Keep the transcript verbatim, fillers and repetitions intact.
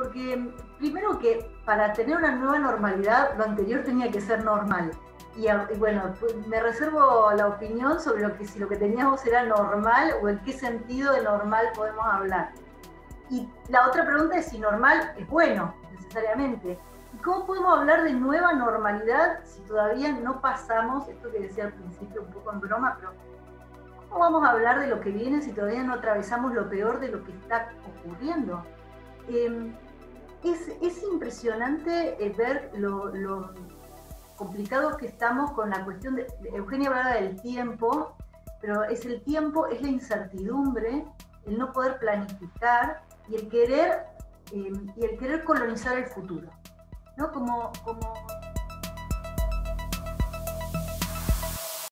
porque primero que para tener una nueva normalidad, lo anterior tenía que ser normal. Y, y bueno, pues me reservo la opinión sobre lo que si lo que teníamos era normal o en qué sentido de normal podemos hablar. Y la otra pregunta es si normal es bueno, necesariamente. ¿Y cómo podemos hablar de nueva normalidad si todavía no pasamos, esto que decía al principio un poco en broma, pero ¿cómo vamos a hablar de lo que viene si todavía no atravesamos lo peor de lo que está ocurriendo? Eh, es, es impresionante eh, ver lo, lo complicados que estamos con la cuestión de, Eugenia hablaba del tiempo, pero es el tiempo, es la incertidumbre, el no poder planificar y el querer, eh, y el querer colonizar el futuro, ¿no? Como, como